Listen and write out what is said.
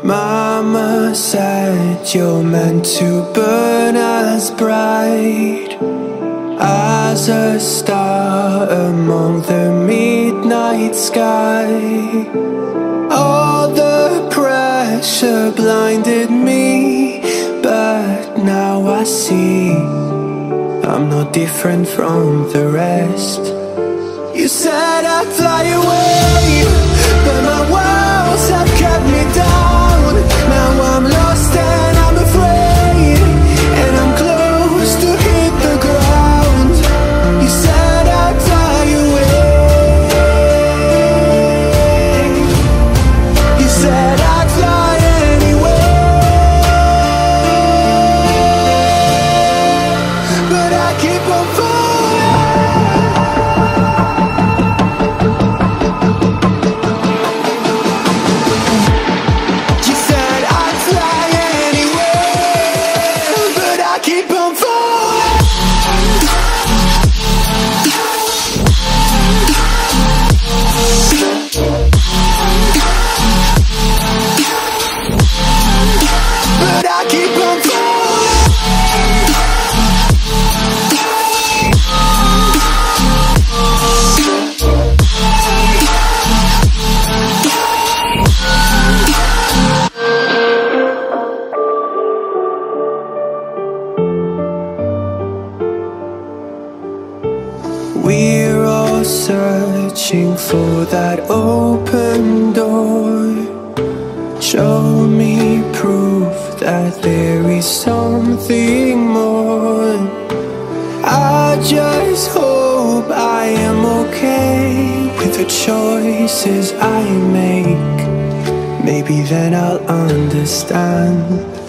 Mama said you're meant to burn as bright as a star among the midnight sky. All the pressure blinded me, but now I see I'm not different from the rest. You said I'd fly away, but my walls have kept me down. Now I'm lost and I'm afraid, and I'm close to hit the ground. You said I'd fly away. You said I'd fly anyway, but I keep on falling. You said I'd fly anyway, but I keep on falling. But I keep on falling. We're all searching for that open door. Show me proof that there is something more. I just hope I am okay with the choices I make. Maybe then I'll understand.